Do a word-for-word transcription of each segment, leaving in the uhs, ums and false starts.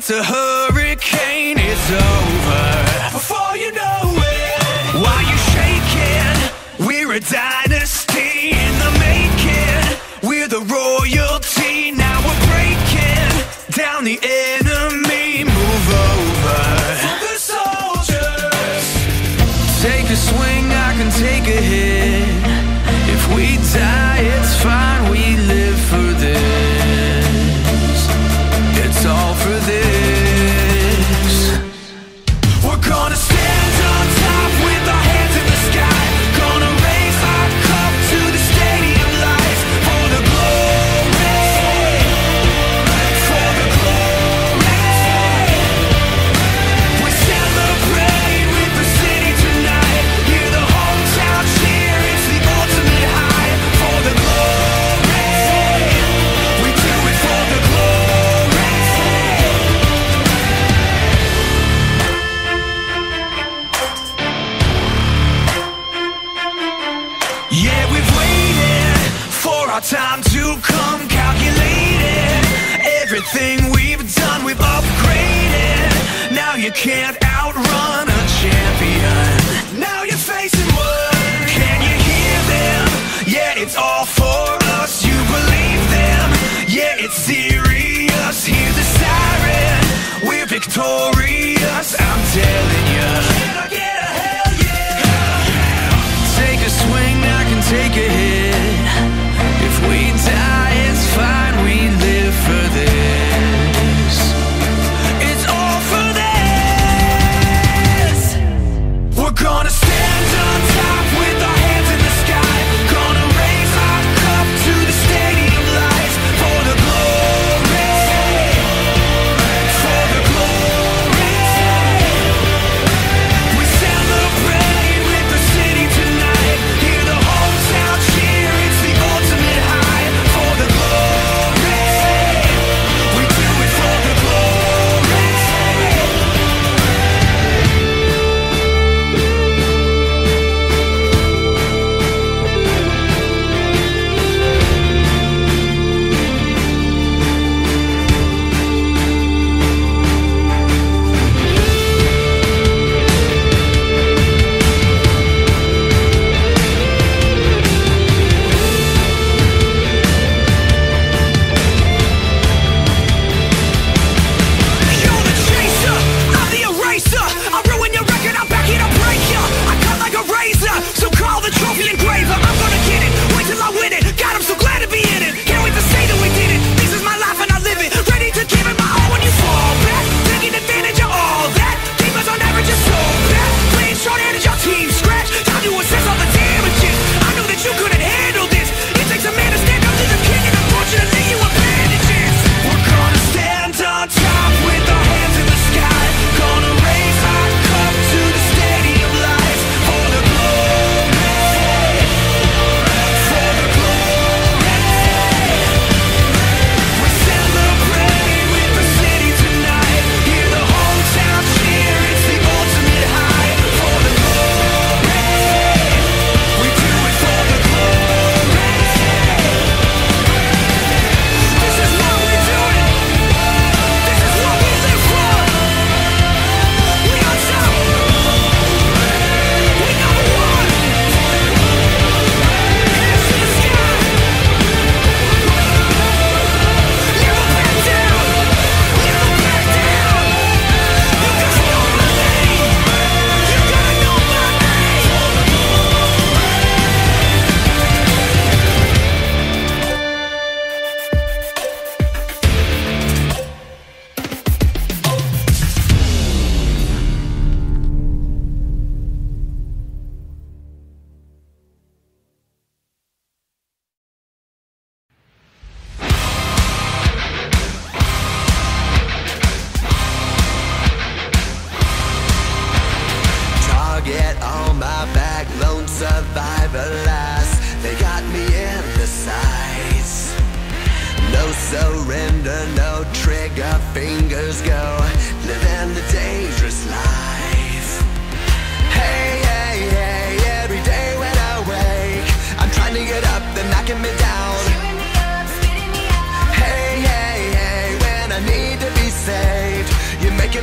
it's a hurricane, it's over before you know it. While you're shaking, we're a dynasty in the making. We're the royalty, now we're breaking down the enemy. Move over for the soldiers. Take a swing, I can take a hit. If we die, it's fine, we live for this. It's all for this. We're gonna stand on top with our hands in the sky. Gonna raise our cup to the stadium lights. For the glory, for the glory. We celebrate with the city tonight. Hear the hometown cheer, it's the ultimate high. For the glory, we do it for the glory. Yeah, we've waited for our time to come, calculated everything we've done, we've upgraded. Now you can't outrun a champion. Now you're facing one. Can you hear them? Yeah, it's all for us. You believe them? Yeah, it's serious. Hear the siren. We're victorious, I'm telling you. Can I get a hell yeah? Take a swing, I can take a hit. If we die, it's fine, we live for this. It's all for this. We're gonna stand on top with our hands in the sky. Gonna raise our cup to the stadium lights. For the glory, for the glory. We celebrate with the city tonight. Hear the hometown cheer, it's the ultimate high. For the glory, we do it for the glory. You're the chaser, I'm the eraser. I ruin your record, I'm back here to break ya. I cut like a razor, so call the trophy engraver. I'm gonna get it, wait till I win it. God, I'm so glad to be in it. Can't wait to say that we did it. This is my life and I live it. Ready to give it my all when you fall back. Taking advantage of all that. Demons on average are so bad. Playing short-handed, your team scratch. Time to assess all the damages. I knew that you couldn't handle this. It takes a man to stand up to the king, and unfortunately you abandoned it. We're gonna stand on top with our hands in the sky. Gonna raise our cup to the stadium lights. For the glory, for the glory. We celebrate with the city tonight. Hear the hometown cheer, it's the ultimate high. For the glory, we do it for the glory. This is what we do it. This is what we live for. We on top. We number one. Hands to the sky. Never back down. Never back down. You gotta know my name. You gotta know my name. Target on my back, lone survivor last. They got me in the sights. No surrender, no trigger, fingers go. Living the dangerous life. Hey, hey, hey, every day when I wake, I'm trying to get up, they're knocking me down. Hey, hey, hey, when I need to be saved,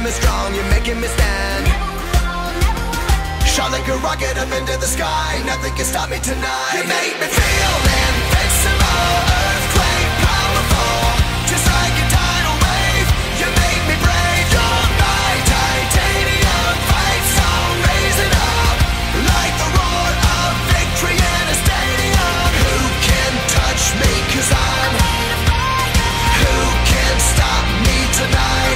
me strong, you're making me stand. Shot like a rocket up into the sky, nothing can stop me tonight. You make me feel invincible, earthquake powerful, just like a tidal wave. You make me brave, you're my titanium fight song, raising up like the roar of victory in a stadium. Who can touch me, cause I'm who can stop me tonight?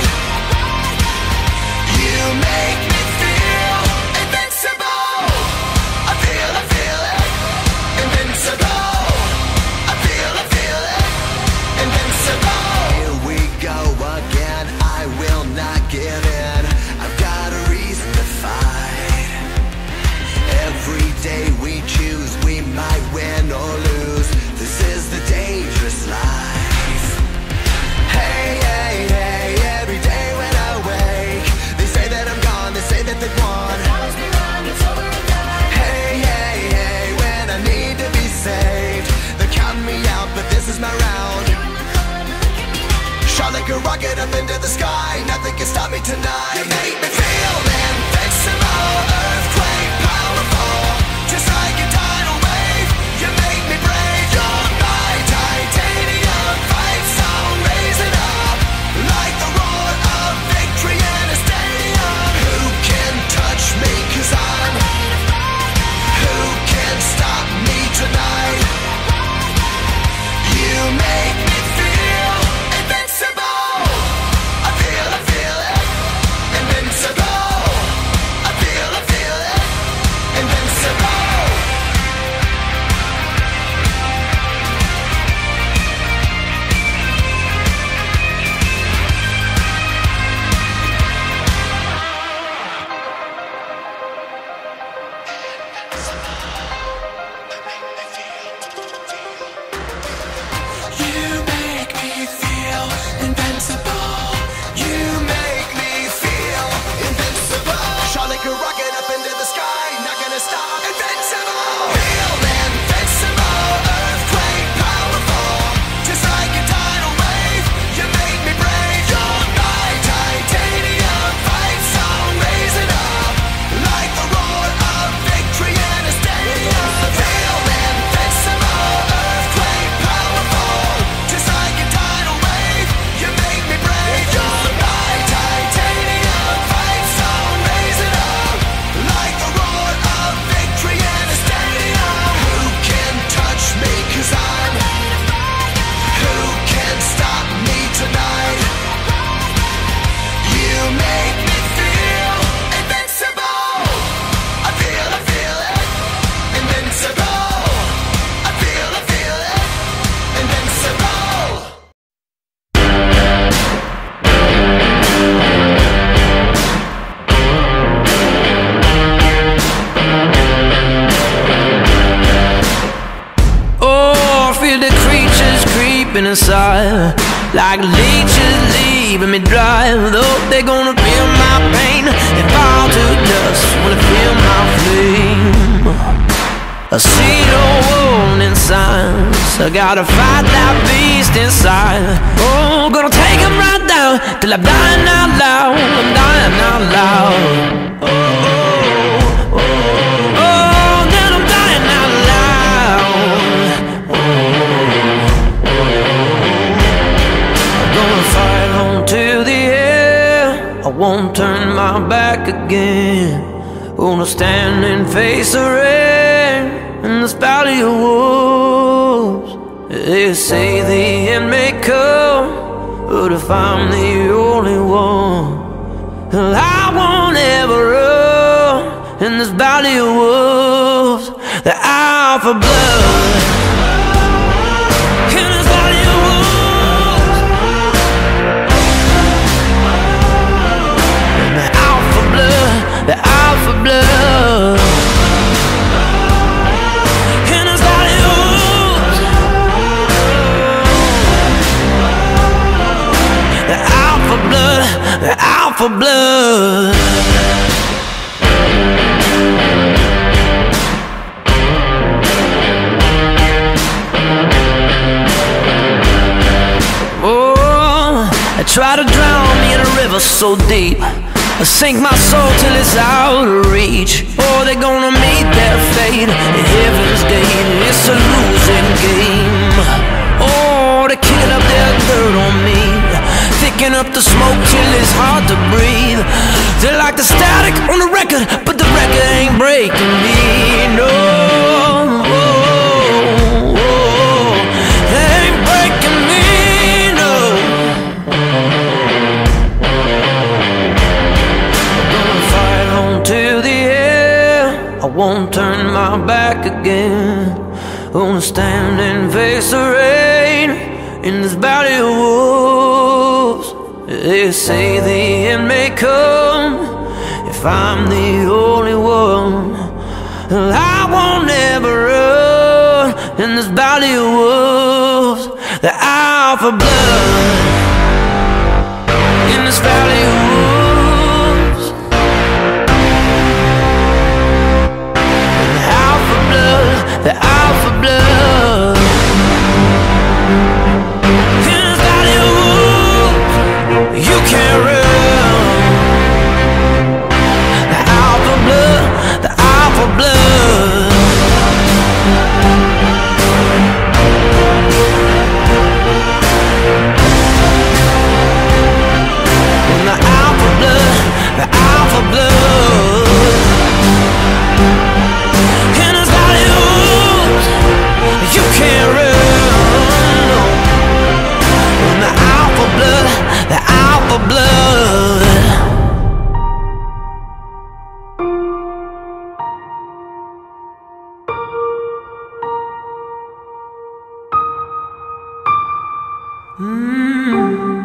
You make me feel invincible. I feel, I feel it. Invincible. I feel, I feel it. Invincible. Here we go again. I will not give in. I've got a reason to fight. Every day we choose, we might win or lose. This is the dangerous life. Hey, hey, hey, every day when I wake, they say that I'm gone, they say that they've won. Hey, hey, hey, when I need to be saved, they're counting me out, but this is my round. Shot like a rocket up into the sky, nothing can stop me tonight. You make me feel invincible, earthquake powerful, just like a tidal wave. You make me brave, you're my titanium fight song, raising up like the roar of victory in a stadium. Who can touch me, cause I'm who can stop me tonight? You make me feel invincible. I feel, I feel it. Invincible. I feel, I feel it. Invincible. You make me feel invincible. You make me feel invincible. Shot like a rocket up into the sky, not gonna stop. Invincible. Feel invincible, earthquake powerful, just like a tidal wave. You make me brave, you're my titanium fight song, raising up like the roar of victory in a stadium. Feel invincible, earthquake powerful, just like a tidal wave. You make me brave, you're my titanium fight song, raising up like the roar of victory in a stadium. Who can touch me, cause I'm who can stop me tonight? You make me feel invincible. I feel, I feel it. Invincible. I feel, I feel it. Invincible. Oh, I feel the creatures creeping inside, like leeches leaving me dry. Though they're gonna feel my pain and fall to dust when I feel my flame. I see no warning signs, I gotta fight that beast inside. Oh, gonna take him right down till I'm dying out loud. I'm dying out loud. Oh, oh, oh, oh, then I'm dying out loud. Oh, oh, I'm gonna fight on to the end. I won't turn my back again. Gonna stand and face the rain in this valley of wolves. They say the end may come, but if I'm the only one, well, I won't ever run in this valley of wolves. The hour for blood in this valley of wolves. And the hour for blood, the hour for blood. They're out for blood. Oh, try to drown me in a river so deep, I sink my soul till it's out of reach. Oh, they're gonna meet their fate at heaven's gate. It's a losing game. Oh, they kick up their dirt on me, thicken up the smoke till it's hard to breathe. They're like the static on the record, but the record ain't breaking me. No, oh, oh, they ain't breaking me. No, I'm gonna fight on till the end. I won't turn my back again. Gonna stand and face the rain in this valley of wolves. They say the end may come if I'm the only one. I won't ever run in this valley of wolves. The alpha blood in this valley of wolves. The alpha blood, the alpha blood. In this valley of wolves, you can't run. The alpha blood, the alpha blood. When the alpha blood, the alpha blood. In this valley of wolves, you can't run. When the alpha blood, the alpha blood. Mm.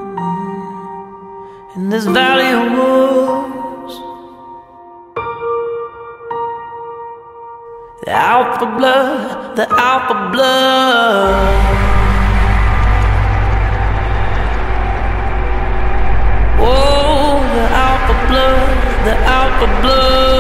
In this valley of wolves, the alpha blood, the alpha blood. Oh, the alpha blood, the alpha blood.